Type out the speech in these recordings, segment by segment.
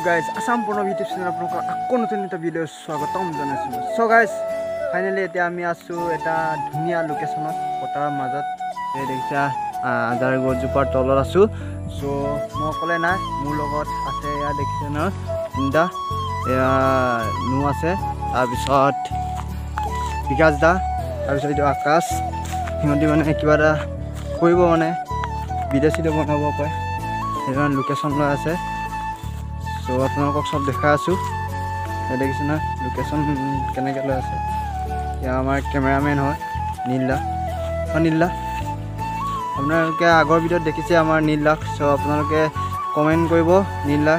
guys, Assam Porno YouTube channel আপোনালোকক আকৌ নতুন এটা ভিডিঅ স্বাগতম জনাইছো। So guys, finally এতিয়া আমি আছো এটা ধুনীয়া লোকেশনত পটাৰ মাজত এই দেখিছা আদাৰ গছজোপাৰ তলত আছো। So মই অকলে নাই, মোৰ লগত আছে এয়া দেখিছে ন তিনটা এয়া নু আছে, তাৰপিছত বিকাশ দা, তাৰপিছত এইটো আকাশ। সিহঁতি মানে কিবা এটা কৰিব মানে ভিডিঅ' চিডিঅ' বনাব পাৰে, সেইকাৰণে লোকেশ্যন লৈ আছে। তো আপোনালোকক সব দেখা আছো, দেখিছে না লোকেশ্যন কেনেকৈ লৈ আছে। এতিয়া আমাৰ কেমেৰামেন হয় নীলা। নীলা আপোনালোকে আগৰ ভিডিঅ'ত দেখিছে আমাৰ নীলাক। চ' আপোনালোকে কমেণ্ট কৰিব নীলা।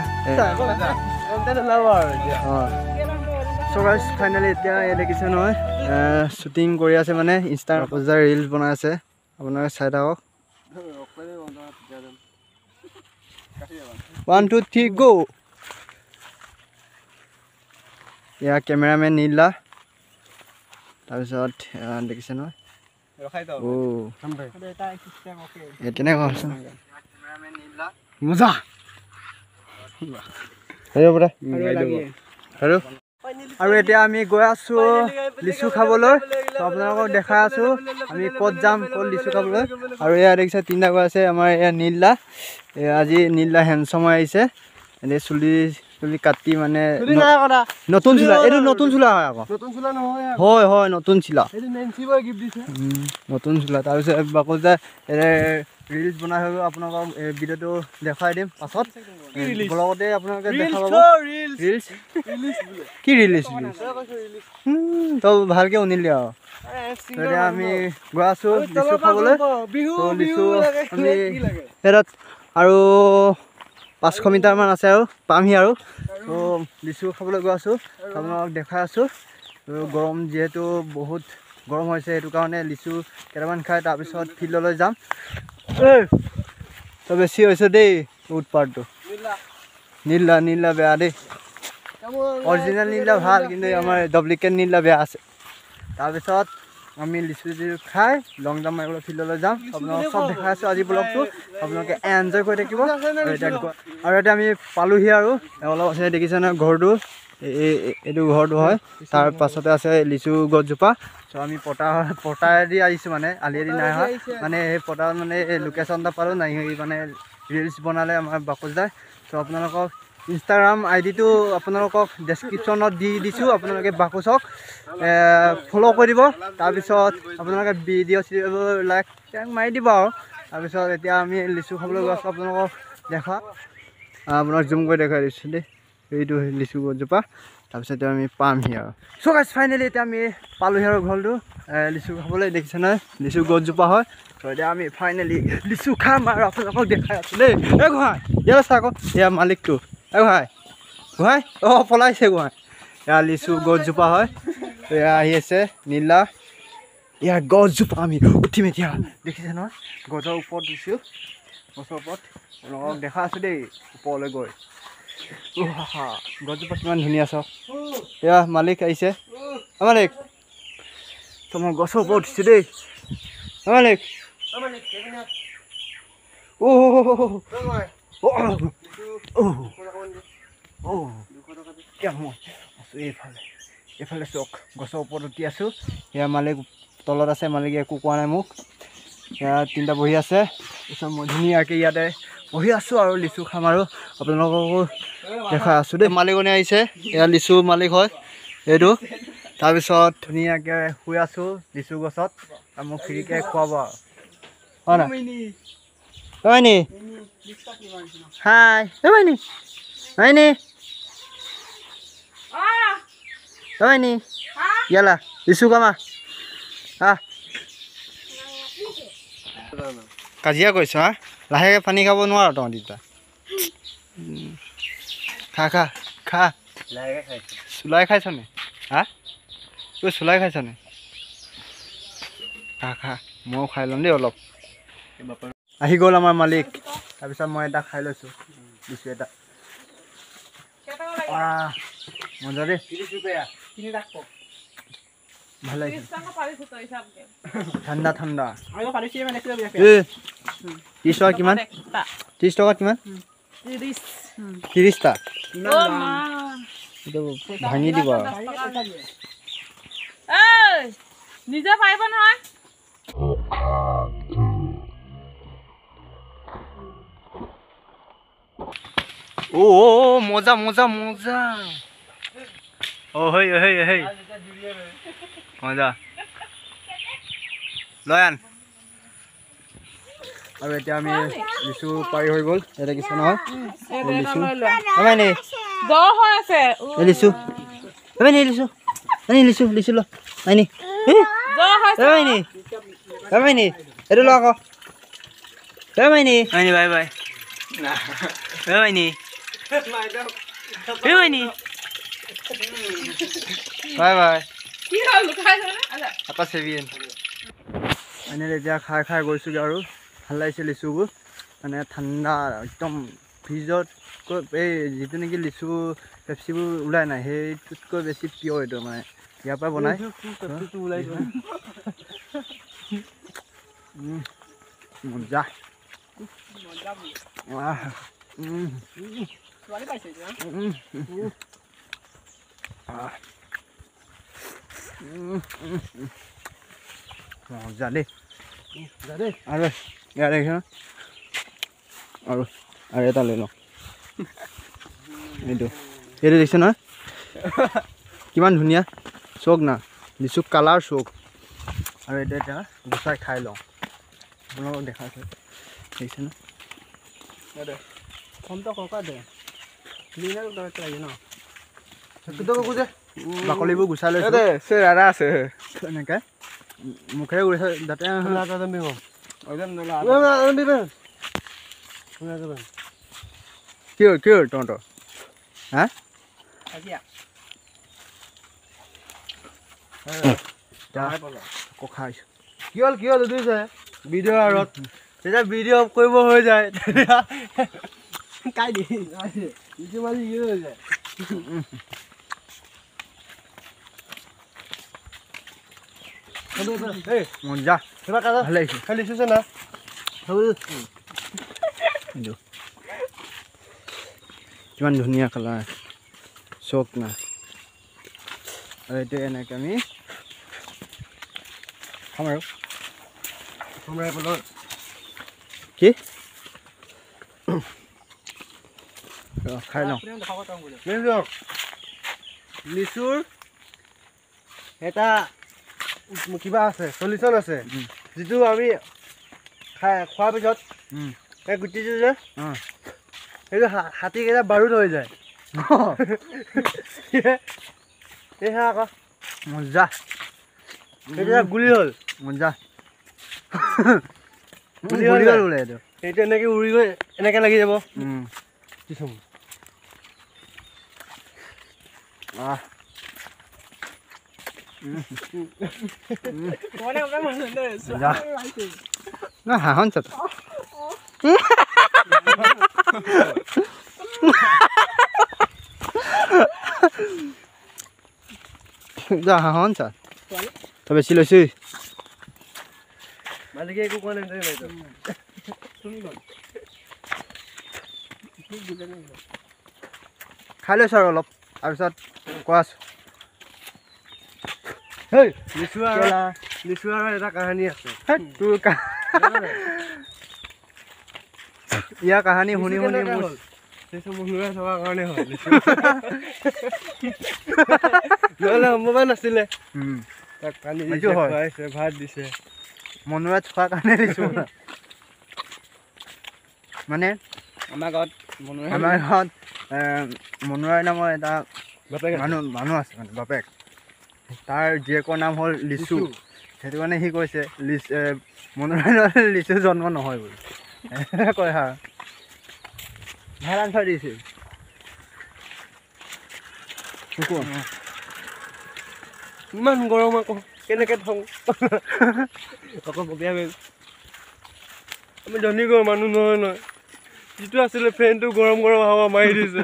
চ' গাইজ ফাইনেলি এতিয়া এই দেখিছে নহয় শ্বুটিং কৰি আছে, মানে ইনষ্টাৰ ৰিলছ বনাই আছে। আপোনালোকে চাই থাকক। 1 2 3 গো। ইয়া কেমেৰামেন নীলা, তাৰপিছত দেখিছে নহয় মজা আৰু এতিয়া আমি গৈ আছো লিচু খাবলৈ। আপোনালোকক দেখাই আছো আমি ক'ত যাম, ক'ত লিচু খাবলৈ। আৰু এয়া দেখিছে তিনিটা গৈ আছে আমাৰ এয়া নীলা। আজি নীলা হেণ্ডচাম আহিছে, এনেই চুলি কাটি মানে নতুন চোলা। এইটো নতুন চোলা হয় আকৌ, হয় হয় নতুন চোলা, নতুন চোলা। তাৰপিছত বাকলিদাই ৰিলছ বনাই হৈ গ'ল। আপোনালোকক ভিডিঅ'টো দেখুৱাই দিম পাছত ব্লগতে আপোনালোকে দেখা পাব। ৰিলছ কি ৰিলছ তই ভালকে শুনিলি আৰু। এতিয়া আমি গৈ আছো লিচু খাবলৈ। লিচু আমি সেইটাত আৰু 500 মিটাৰমান আছে আৰু পামহি আৰু। ত' লিচু খাবলৈ গৈ আছোঁ, আপোনালোকক দেখাই আছোঁ। গৰম যিহেতু বহুত গৰম হৈছে, সেইটো কাৰণে লিচু কেইটামান খাই তাৰপিছত ফিল্ডলৈ যাম। তো বেছি হৈছে দেই উৎপাতটো। নীলা নীলা বেয়া দেই, অৰিজিনেল নীলা ভাল, কিন্তু আমাৰ ডুপ্লিকেট নীলা বেয়া আছে। তাৰপিছত আমি লিচু খাই লং জাম্প মাৰিবলৈ ফিল্ডলৈ যাম। আপোনালোকক চব দেখাই আছোঁ আজি ব্লগটো, আপোনালোকে এনজয় কৰি থাকিব। আৰু এতিয়া আমি পালোহি আৰু অলপ আছে দেখিছে নহয় ঘৰটো, এইটো ঘৰটো হয়। তাৰ পাছতে আছে লিচু গছজোপা। চ' আমি পটাৰেদি আহিছোঁ, মানে আলিয়েদি নাই অহা। মানে সেই পটাৰত মানে এই লোকেশ্যন এটা পালোঁ নাই, মানে ৰিলছ বনালে আমাৰ বাকলিদাই। চ' আপোনালোকক ইনষ্টাগ্ৰাম আইডিটো আপোনালোকক ডেছক্ৰিপশ্যনত দি দিছোঁ, আপোনালোকে বাকচক ফ'ল' কৰি দিব। তাৰপিছত আপোনালোকে ভিডিঅ' চিডিঅ'বোৰ লাইক মাৰি দিব আৰু। তাৰপিছত এতিয়া আমি লিচু খাবলৈ গৈ আছোঁ, আপোনালোকক দেখা আপোনাক জুম কৰি দেখাই দিছোঁ দেই, এইটো লিচু গছজোপা। তাৰপিছত আমি পামহি আৰু। চ' গাইজ ফাইনেলি এতিয়া আমি পালোহি আৰু ঘৰটো লিচু খাবলৈ। দেখিছে নহয় লিচু গছজোপা হয়। ত' এতিয়া আমি ফাইনেলি লিচু খাম আৰু আপোনালোকক দেখাই আছোঁ দেই। গোহাঁই ইয়ালৈ চা আকৌ, এয়া মালিকটো গোহাঁই গোহাঁই পলাইছে গোহাঁই। এয়া লিচু গছজোপা হয়, এয়া আহি আছে নীলা। ইয়াৰ গছজোপা আমি উঠিম এতিয়া, দেখিছে নহয় গছৰ ওপৰত দিছোঁ, গছৰ ওপৰত আপোনালোকক দেখা আছোঁ দেই ওপৰলৈ গৈ। গছজোপা কিমান ধুনীয়া চাওক। এয়া মালিক আহিছে, মালিক। ত' মই গছৰ ওপৰত উঠিছোঁ দেই, মালিক। এইফালে চাওক গছৰ ওপৰত উঠি আছোঁ। এয়া মালিক তলত আছে, মালিকে একো কোৱা নাই মোক। এয়া তিনিটা বহি আছে, তাৰপিছত মই ধুনীয়াকৈ ইয়াতে বহি আছোঁ আৰু লিচু খাম আৰু আপোনালোককো দেখাই আছোঁ দেই। মালিকনী আহিছে, এয়া লিচু মালিক হয় এইটো। তাৰপিছত ধুনীয়াকৈ শুই আছোঁ লিচু গছত, আৰু মোক খিৰিকীয়ে খুৱাব আৰু হয় নাই। হয়নি হাই হয়নি হয়নি হয়নি ইয়ালা লিচু কামা কাজিয়া কৰিছ হা, লাহেকৈ পানী খাব নোৱাৰ তহঁতি দুটা। খা খা খা, চুলাই খাইছ নে হা, তই চুলাই খাইছ নে? খা খা, ময়ো খাই ল'ম দেই অলপ। আহি গ'ল আমাৰ মালিক, তাৰপিছত মই এটা খাই লৈছোঁ লিচু এটা। মজা দেই, ভাল লাগিছে, ঠাণ্ডা ঠাণ্ডা। 30 টকা কিমান? 30 টকা কিমান? 30টা অ মা এইটো ভাঙি দিব এই নিজে পাৰিব নহয় ও মজা মজা মজা ও হেই হেই হেই মজা লয়ান আৰু এতিয়া আমি লিচু পাৰি হৈ গ'ল এটা দেখিছে নহয় লিচু আমাৰ নে জ্বৰ হৈ আছে লিচু আমাৰ নে লিচু আনি লিচু লিচু ল আনি জ্বৰ হৈছে আমাৰ নে এইটো ল আকৌ আমাৰ নে আনি বাই বাই আমাৰ নে বাই বাই কি হ'ল লুকাইছে আচ্ছা আপা সেভিয়েন মানে এতিয়া খাই খাই গৈছোগে আৰু ভাল লাগিছে লিচুবোৰ মানে ঠাণ্ডা একদম ফ্ৰিজত এই যিটো নেকি লিচু পেপচিবোৰ ওলাই নাই সেইটোতকৈ বেছি পিয়ৰ এইটো মানে ইয়াৰ পৰা বনাই মজা মজা দেই আৰু ইয়াৰ দেখিছ আৰু এটা লৈ লওঁ এইটো দেখিছে নহয় কিমান ধুনীয়া চক না লিচু কালাৰ চক আৰু এইটো এতিয়া গুচাই খাই লওঁ আপোনালোকক দেখাইছে দেখিছে ন বাকলিবোৰ গুচাই লৈছে দাদা আছে এনেকে মুখেৰে গুচাই যাতে কি হ'ল তহঁতৰ হা খাইছো কি হ'ল সুধিছে ভিডিঅ' আৰত তেতিয়া ভিডিঅ' কৰিব হৈ যায় তেতিয়া কাই দি মাৰি হৈ যায় মজা ভাল লাগিছে খাই লিচুছে না কিমান ধুনীয়া কালাৰ চক না আৰু এইটো এনেকৈ আমি খাম আৰু কি খাই লওঁ লিচুৰ এটা কিবা আছে চলিউশ্যন আছে যিটো আমি খোৱাৰ পিছত এই গুটিটো যে সেইটো হাতীকেইটা বাৰুদ হৈ যায় সেয়া আকৌ মজা সেইটো গুলি হ'ল মজা গুলি হ'ল বোলে এইটো সেইটো এনেকৈ উৰি গৈ এনেকৈ লাগি যাব হাঁহন চাত যা হাঁহন চাত তই বেছি লৈছি মালিকে একো কোৱা নাই খাই লৈছো আৰু অলপ তাৰপিছত কোৱা আছো লিচু আৰু এটা কাহানী আছে তোৰ ইয়াৰ কাহানী শুনি শুনি মনুৱাই থকাৰ কাৰণে হয় সম্ভৱ নাছিলে তাক কালি খুৱাইছে ভাত দিছে মনুৱাই থকাৰ কাৰণে দিছো মানে আমাৰ গাঁৱত মনুৱাই নামৰ এটা মানুহ আছে মানে বাপেক তাৰ জীয়েকৰ নাম হ'ল লিচু সেইটো কাৰণে সি কৈছে মনুৱাই লিচু জন্ম নহয় বুলি কয় হা ভাল আনচাৰ দিছিল ইমান গৰম আকৌ কেনেকৈ থওঁ আকৌ ববিয়া গৈ আমি ধনী গৰম মানুহ নহয় যিটো আছিলে ফেনটো গৰম হাৱা মাৰি দিছে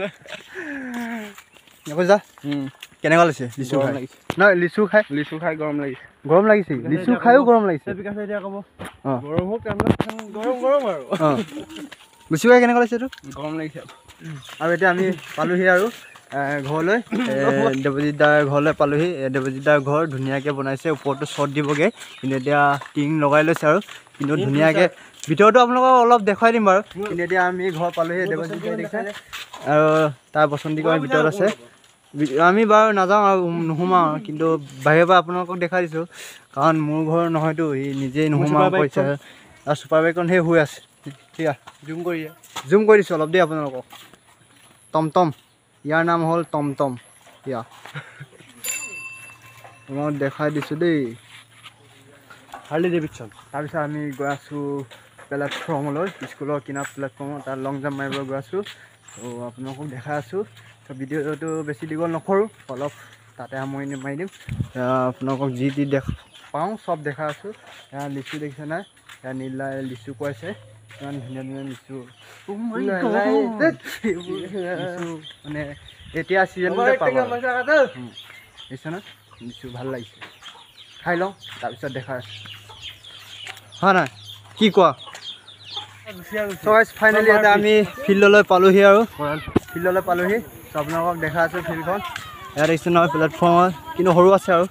যা কেনেকুৱা লাগিছে লিচু খাই লাগিছে নহয় লিচু খাই গৰম লাগিছে লিচু খায়ো গৰম লাগিছে এতিয়া ক'ব গৰম হওক গৰম আৰু লিচু খাই কেনেকুৱা লাগিছে এইটো গৰম লাগিছে আৰু এতিয়া আমি পালোহি আৰু ঘৰলৈ দেৱজিৎ দাৰ ঘৰলৈ পালোহি দেৱজিৎ দাৰ ঘৰ ধুনীয়াকৈ বনাইছে ওপৰতো শ্বট দিবগৈ কিন্তু এতিয়া টিং লগাই লৈছে আৰু কিন্তু ধুনীয়াকৈ ভিতৰতো আপোনালোকক অলপ দেখুৱাই দিম বাৰু কিন্তু এতিয়া আমি ঘৰ পালোহি দেৱজিৎ দাই দেখিছে আৰু তাৰ বসন্তিকৰ ভিতৰত আছে আমি বাৰু নাযাওঁ আৰু নোসোমাওঁ কিন্তু বাহিৰৰ পৰা আপোনালোকক দেখাই দিছোঁ কাৰণ মোৰ ঘৰ নহয়তো সি নিজেই নোসোমাওঁ কৈছে আৰু ছুপাৰ বাইকখন সেই হৈ আছে ঠিক আছে জুম কৰি দিছোঁ অলপ দেই আপোনালোকক টমটম ইয়াৰ নাম হ'ল টমটম ইয়া মই দেখাই দিছোঁ দেই হাৰ্লি ডেভিডছন তাৰপিছত আমি গৈ আছোঁ প্লেটফৰ্মলৈ স্কুলৰ কিনাৰ প্লেটফৰ্মত তাত লং জাম্প মাৰিব গৈ আছোঁ ত' আপোনালোকক দেখাই আছোঁ ত' ভিডিঅ'টো বেছি দীঘল নকৰোঁ অলপ তাতে সামৰি মাৰি দিম আপোনালোকক যি পাওঁ চব দেখাই আছোঁ এয়া লিচু দেখিছে নাই এয়া নীলাই লিচু খুৱাইছে ইমান ধুনীয়া ধুনীয়া লিচু মানে এতিয়া ছিজনতে পাব দেখিছে ন লিচু ভাল লাগিছে খাই লওঁ তাৰপিছত দেখাই আছোঁ হয় নাই কি কোৱা ফাইনেলি এটা আমি ফিল্ডলৈ পালোহি আৰু চ' আপোনালোকক দেখাই আছোঁ ফিল্ডখন ইয়াত দেখিছোঁ নহয় প্লেটফৰ্মত কিন্তু সৰু আছে আৰু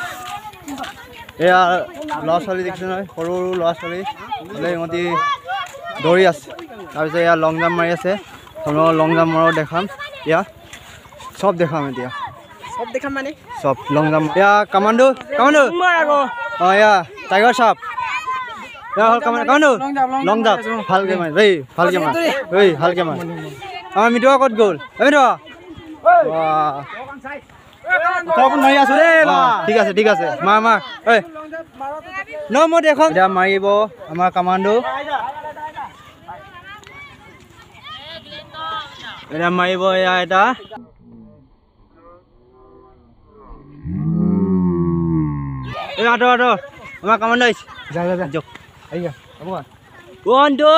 এয়া ল'ৰা ছোৱালী দেখিছোঁ নহয় সৰু সৰু ল'ৰা ছোৱালী হ'লে সিহঁতি দৌৰি আছে তাৰপিছত এয়া লং জাম্প মাৰি আছে আপোনালোকক লং জাম্প মাৰো দেখাম এয়া চব দেখাম এতিয়া চব লং জাম্প এয়া কামাণ্ডো অঁ এয়া টাইগাৰ শ্ৰফ এয়া হ'ল কামাণ্ডো লং জাম্প ভালকৈ মাৰি দেই ভালকৈ মাৰ ভালকৈ মাৰ আমাৰ মিতুৱা ক'ত গ'ল মাৰি আছো দেই ঠিক আছে মাৰ ঐ ন মই দেখক এতিয়া মাৰিব আমাৰ কামাণ্ডো এতিয়া মাৰিব এয়া এটা আঁতৰ আমাৰ কামাণ্ডো আহিছে যাওক আহিবা ওৱান টু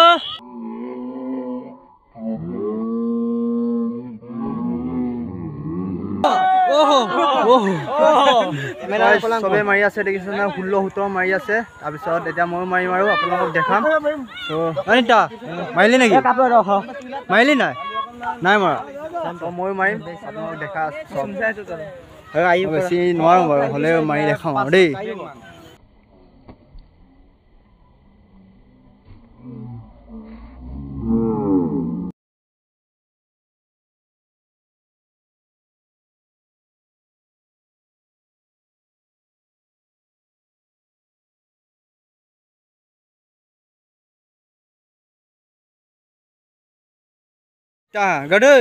চবে মাৰি আছে দেখিছে না 16-17 মাৰি আছে তাৰপিছত এতিয়া ময়ো মাৰিম আৰু আপোনালোকক দেখাম অনিতা মাৰিলি নেকি মাৰিলি নাই মৰা ময়ো মাৰিম আপোনালোকক দেখা বেছি নোৱাৰোঁ বাৰু হ'লেও মাৰি দেখাম আৰু দেই গদৈ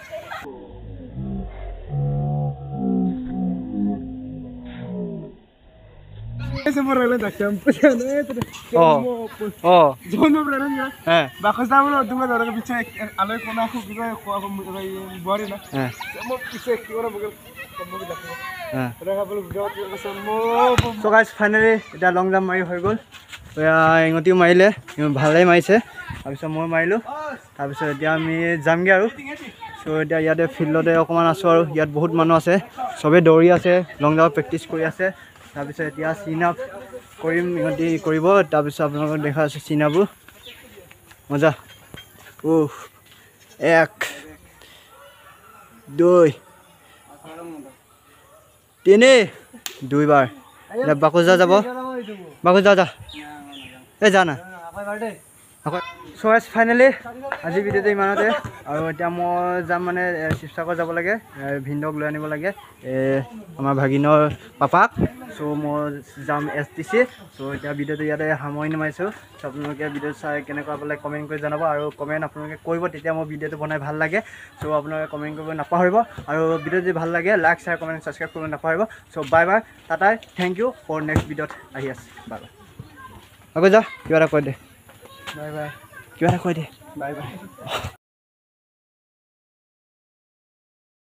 ফাইনেলি এতিয়া লং জাম্প মাৰি হৈ গ'ল ইহঁতিও মাৰিলে ভালেই মাৰিছে তাৰপিছত মই মাৰিলোঁ তাৰপিছত এতিয়া আমি যামগৈ আৰু চ' এতিয়া ইয়াতে ফিল্ডতে অকণমান আছোঁ আৰু ইয়াত বহুত মানুহ আছে চবেই দৌৰি আছে লং জাম্প প্ৰেক্টিচ কৰি আছে তাৰপিছত এতিয়া চিন আপ কৰিম ইহঁতি কৰিব তাৰপিছত আপোনালোকক দেখা আছে চিন আপবোৰ মজা 1 2 3 দুইবাৰ এতিয়া বাকোজা যাব বাকোজা যা এই যা না চ' ফাইনেলি আজি ভিডিঅ'টো ইমানতে আৰু এতিয়া মই যাম মানে শিৱসাগৰ যাব লাগে ভিনদক লৈ আনিব লাগে আমাৰ ভাগিনৰ পাপাক চ' মই যাম STC চ' এতিয়া ভিডিঅ'টো ইয়াতে সামৰণি মাৰিছোঁ চ' আপোনালোকে ভিডিঅ' চাই কেনেকুৱা পালে কমেণ্ট কৰি জনাব আৰু কমেণ্ট আপোনালোকে কৰিব তেতিয়া মোৰ ভিডিঅ'টো বনাই ভাল লাগে চ' আপোনালোকে কমেণ্ট কৰিব নাপাহৰিব আৰু ভিডিঅ' যদি ভাল লাগে লাইক শ্বেয়াৰ কমেণ্ট ছাবস্ক্ৰাইব কৰিব নাপাহৰিব so' bye bye tata thank you for next ভিডিঅ'ত আহি আছে বাই বাই আকৌ যা কিবা এটা কৈ দে বাই বাই কিবা এটা কৈ দে বাই বাই